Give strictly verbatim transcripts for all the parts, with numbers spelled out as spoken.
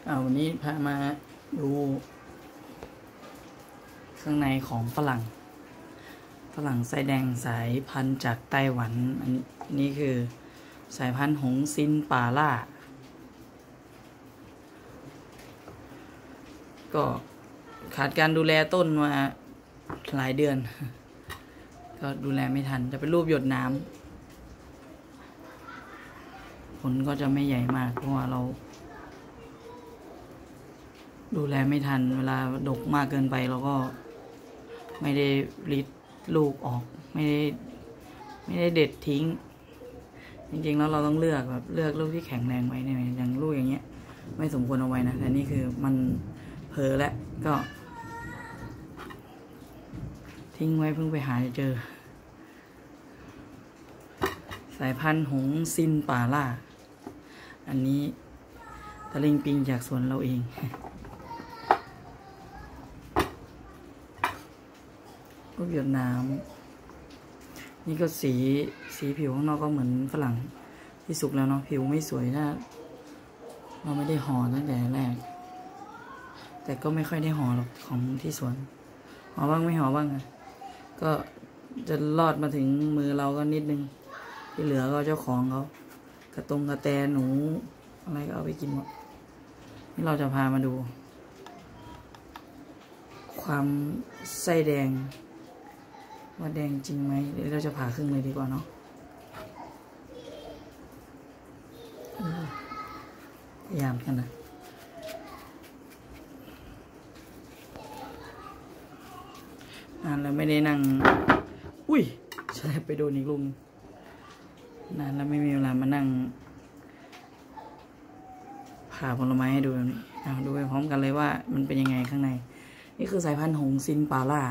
เอาวันนี้พามาดูข้างในของฝรั่งฝรั่งไส้แดงสายพันธุ์จากไต้หวันอันนี้คือสายพันธุ์หงซินป่าล่าก็ขาดการดูแลต้นมาหลายเดือนก็ดูแลไม่ทันจะเป็นรูปหยดน้ำผลก็จะไม่ใหญ่มากเพราะว่าเราดูแลไม่ทันเวลาดกมากเกินไปเราก็ไม่ได้ริดลูกออกไม่ได้ไม่ได้เด็ดทิ้งจริงๆแล้วเราต้องเลือกแบบเลือกลูกที่แข็งแรงไว้เนี่ยอย่างลูกอย่างเงี้ยไม่สมควรเอาไว้นะแต่นี่คือมันเผลอแล้วก็ทิ้งไว้เพิ่งไปหาเจอสายพันธุ์หงซินป่าล่าอันนี้ตะลิงปิงจากสวนเราเองรูปหยดน้ำนี่ก็สีสีผิวข้างนอกก็เหมือนฝรั่งที่สุกแล้วเนาะผิวไม่สวยถ้าเราไม่ได้ห่อตั้งแต่แรกแต่ก็ไม่ค่อยได้ห่อหรอกของที่สวนห่อบ้างไม่ห่อบ้างอะก็จะรอดมาถึงมือเราก็นิดนึงที่เหลือก็เจ้าของเขากระตงกระแตหนูอะไรก็เอาไปกินหมดนี่เราจะพามาดูความไส้แดงว่าแดงจริงไหมเดี๋ยวเราจะผ่าครึ่งเลยดีกว่าเนาะพยายามกันนะนานแล้วไม่ได้นั่งอุ้ยใช่ไปโดนอีกลุงนานแล้วไม่มีเวลามานั่งผ่าผลไม้ให้ดูแบบนี้เอาดูไปพร้อมกันเลยว่ามันเป็นยังไงข้างในนี่คือสายพันธุ์หงซินป่าล่า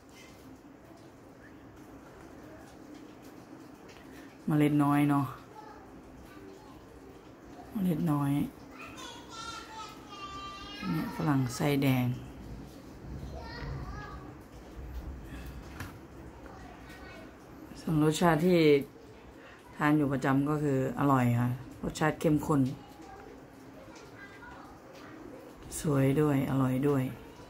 เมล็ดน้อยเนาะเมล็ดน้อยเนี่ยฝรั่งไส้แดงส่วนรสชาติที่ทานอยู่ประจำก็คืออร่อยค่ะรสชาติเข้มข้นสวยด้วยอร่อยด้วย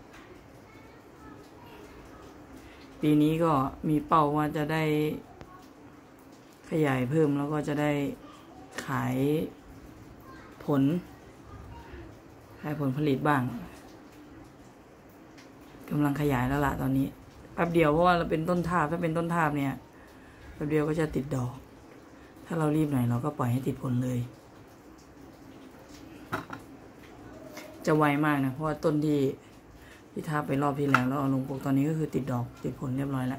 ปีนี้ก็มีเป้าว่าจะได้ขยายเพิ่มแล้วก็จะได้ขายผลขายผลผลิตบ้างกำลังขยายแล้วล่ะตอนนี้แป๊บเดียวเพราะว่าเราเป็นต้นทาบถ้าเป็นต้นทาบเนี่ยแป๊บเดียวก็จะติดดอกถ้าเรารีบหน่อยเราก็ปล่อยให้ติดผลเลยจะไวมากนะเพราะว่าต้นที่ที่ทาบไปรอบที่แล้วแล้วเอาลงปลูกตอนนี้ก็คือติดดอกติดผลเรียบร้อยแล้ว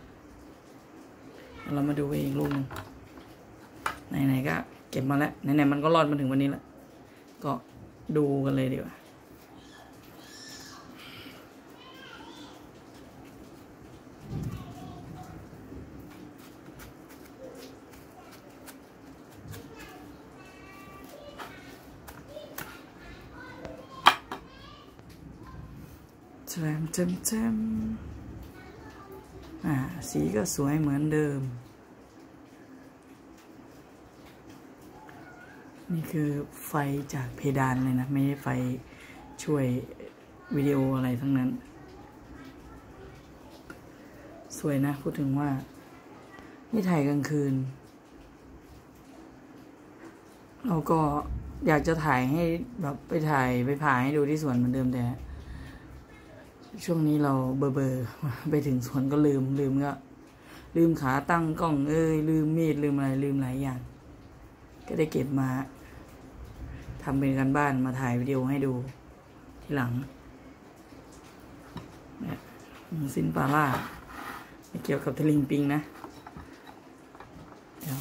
เรามาดูไปอีกลูกนึงไหนๆก็เก็บมาแล้วไหนๆมันก็รอดมาถึงวันนี้แล้วก็ดูกันเลยดีกว่าแจมแจมแจมอ่าสีก็สวยเหมือนเดิมนี่คือไฟจากเพดานเลยนะไม่ใช่ไฟช่วยวิดีโออะไรทั้งนั้นสวยนะพูดถึงว่านี่ถ่ายกลางคืนเราก็อยากจะถ่ายให้แบบไปถ่ายไปผ่าให้ดูที่สวนเหมือนเดิมแต่ช่วงนี้เราเบอร์เบอร์ไปถึงสวนก็ลืมลืมก็ลืมขาตั้งกล้องเอ้ยลืมมีดลืมอะไรลืมหลายอย่างก็ได้เก็บมาทำเป็นการบ้านมาถ่ายวิดีโอให้ดูทีหลังเนี่ยซินป่าล่าไม่เกี่ยวกับทะลิงปิงนะเดี๋ยว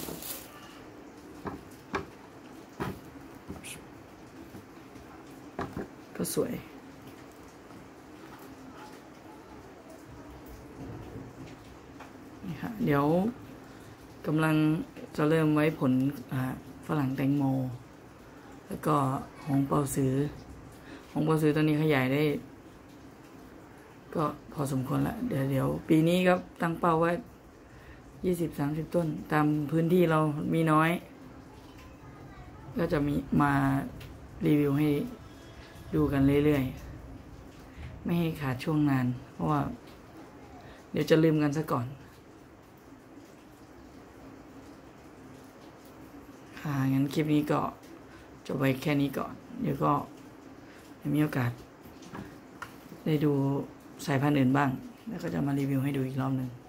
ก็สวยนี่ค่ะเดี๋ยวกำลังจะเริ่มไว้ผลฝรั่งแตงโมแล้วก็หงเปาซื้อหงเปาซื้อตอนนี้ขยายได้ก็พอสมควรละเดี๋ยวเดี๋ยวปีนี้ก็ตั้งเป้าไว้ยี่สิบสามสิบต้นตามพื้นที่เรามีน้อยก็จะมีมารีวิวให้ดูกันเรื่อยๆไม่ให้ขาดช่วงนานเพราะว่าเดี๋ยวจะลืมกันซะก่อนค่ะงั้นคลิปนี้ก็จบไว้แค่นี้ก่อนเดี๋ยวก็มีโอกาสได้ดูสายพันธุ์อื่นบ้างแล้วก็จะมารีวิวให้ดูอีกรอบหนึ่ง